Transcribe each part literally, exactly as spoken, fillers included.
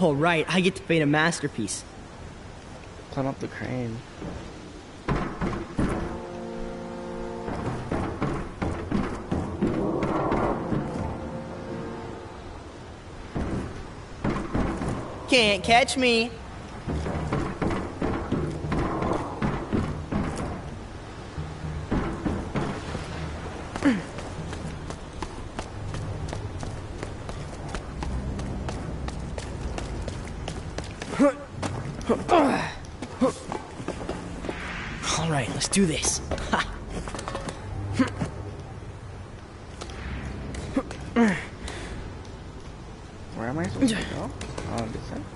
Oh, right. I get to paint a masterpiece. Climb up the crane. Can't catch me. All right, let's do this. Where am I supposed to go? Oh, this side?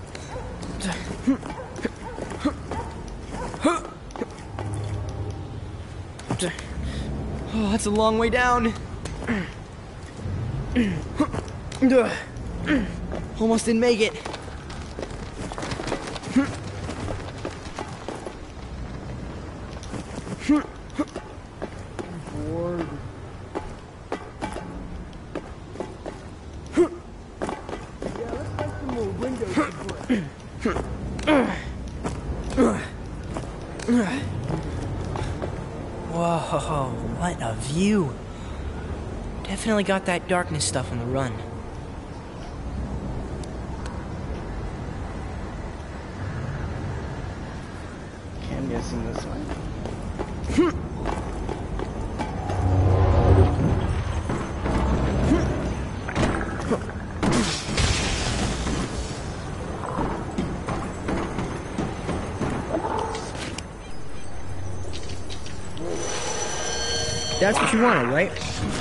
Oh, that's a long way down. Almost didn't make it. Whoa, what a view. Definitely got that darkness stuff on the run. Okay, I'm guessing this way. That's what you wanted, right?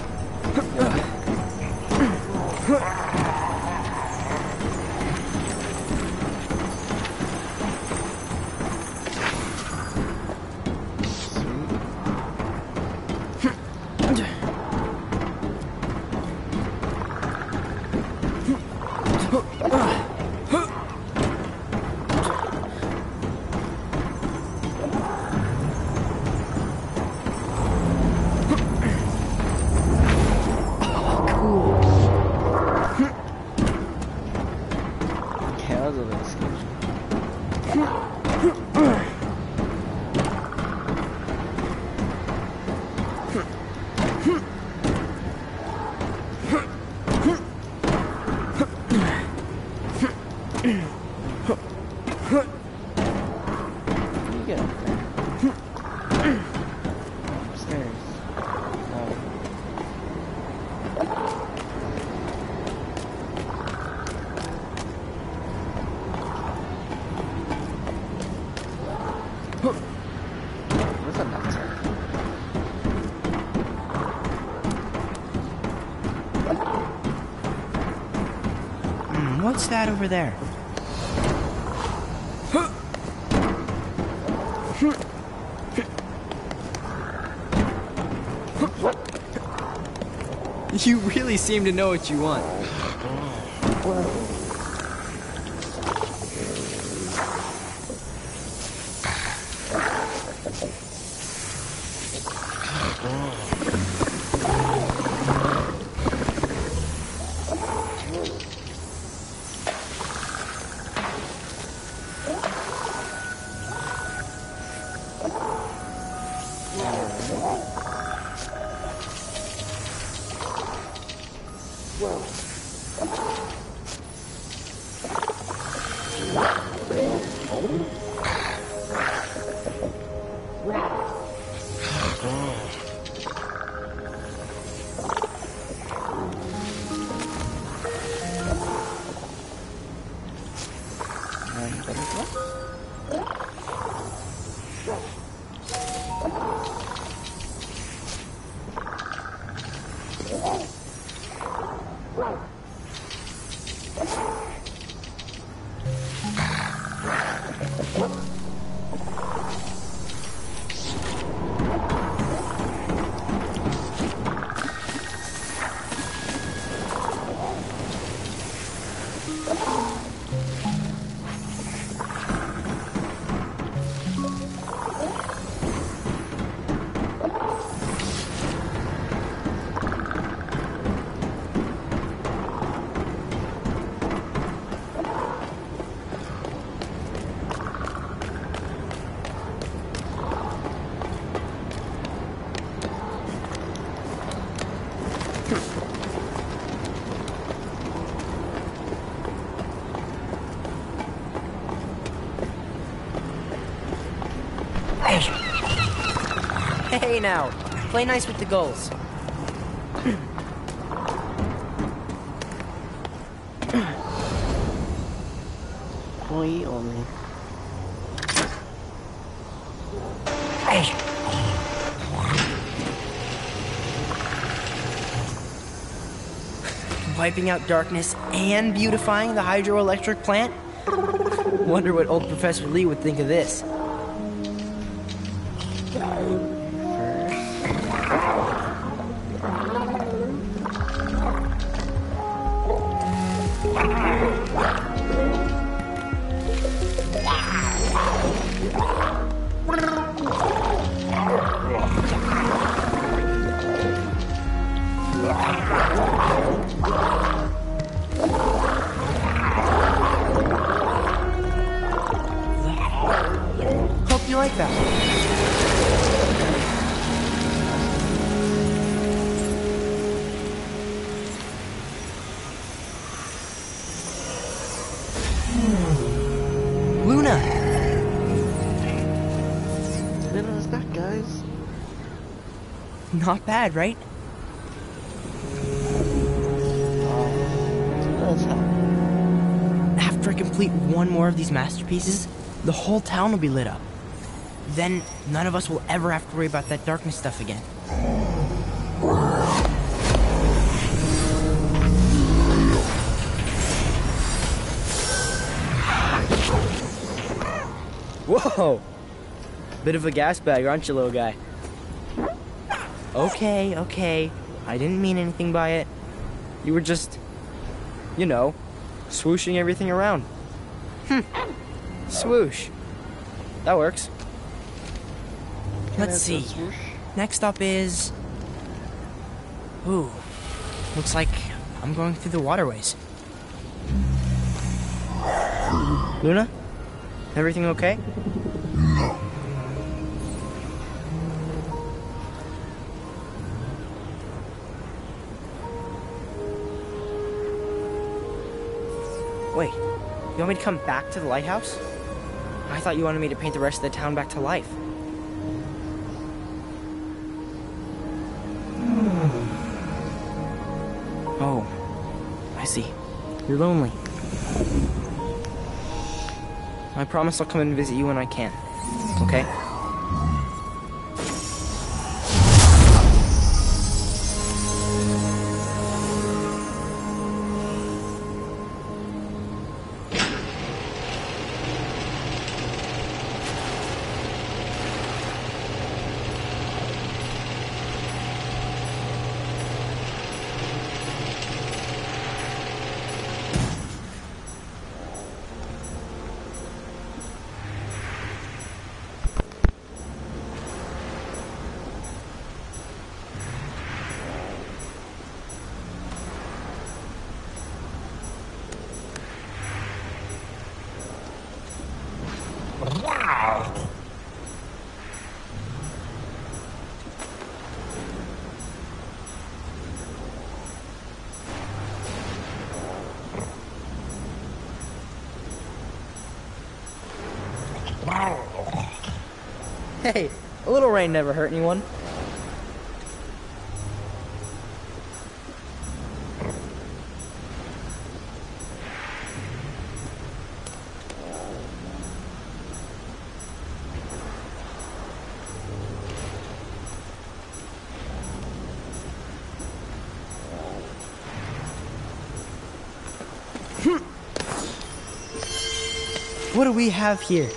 What's that over there? You really seem to know what you want. Hey now, play nice with the gulls. Boy, only. Wiping out darkness and beautifying the hydroelectric plant? Wonder what old Professor Lee would think of this. Hope you like that. Luna! Little as that, guys. Not bad, right? That's how. After I complete one more of these masterpieces, the whole town will be lit up. Then none of us will ever have to worry about that darkness stuff again. Whoa! Bit of a gas bag, aren't you, little guy? Okay, okay. I didn't mean anything by it. You were just, you know, swooshing everything around. Hmm. Swoosh. That works. Let's see. Next up is... Ooh. Looks like I'm going through the waterways. Luna? Everything okay? Wait, you want me to come back to the lighthouse? I thought you wanted me to paint the rest of the town back to life. Oh, I see. You're lonely. I promise I'll come and visit you when I can, okay? Hey, a little rain never hurt anyone. What do we have here?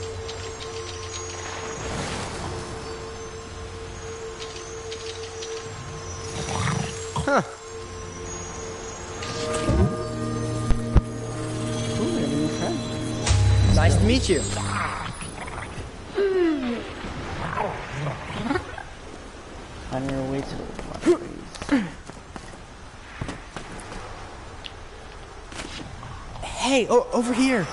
Huh. Ooh, we have a new friend. Nice to meet you. On your way to the waterways. Hey, o over here.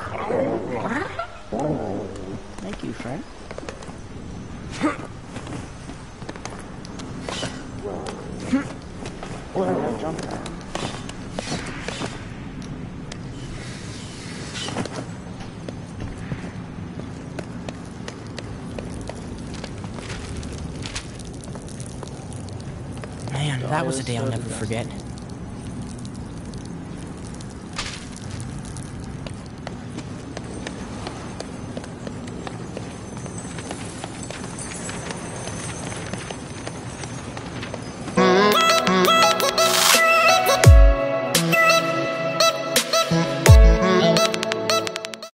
Thank you, friend. sometimes. Man, that was a day I'll never forget.